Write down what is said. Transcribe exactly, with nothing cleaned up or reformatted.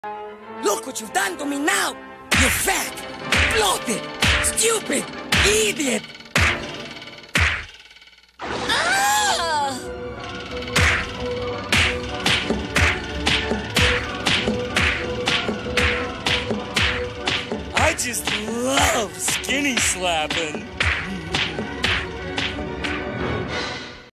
Look what you've done to me now! You fat, bloated, stupid idiot! Ah! I just love skinny slapping.